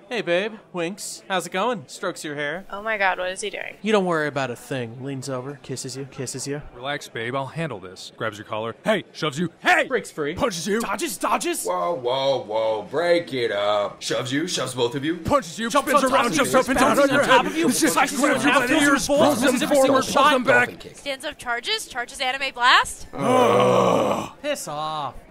Hey, babe. Winks. How's it going? Strokes your hair. Oh my god, what is he doing? You don't worry about a thing. Leans over, kisses you. Relax, babe. I'll handle this. Grabs your collar. Hey! Shoves you. Hey! Breaks free. Punches you. Dodges. Whoa, break it up. Shoves you, shoves both of you. Punches you. Jumps Spins on top around, of jumps you, up and down on your bounces on top head. of you, Just slices grabs you you in by the half, ears, throws pulls you them balls, forward, scissors, pulls them back. Dolphin kick. Stands up charges anime blast? Piss off.